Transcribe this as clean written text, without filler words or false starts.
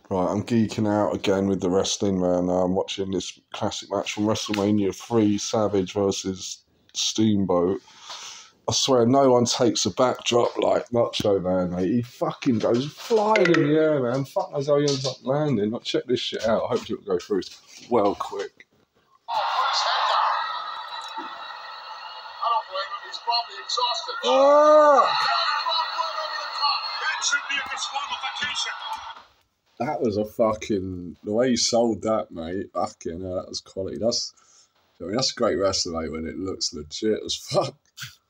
Right, I'm geeking out again with the wrestling, man. I'm watching this classic match from WrestleMania 3, Savage versus Steamboat. I swear, no one takes a backdrop like Macho Man, mate. He fucking goes flying in the air, man. Fuck knows how he ends up landing. Like, check this shit out. I hope it'll go through well quick. I don't blame him. He's probably exhausted. Oh! That should be a disqualification. That was a fucking... The way you sold that, mate. Fucking hell, that was quality. That's great wrestling, mate, when it looks legit as fuck.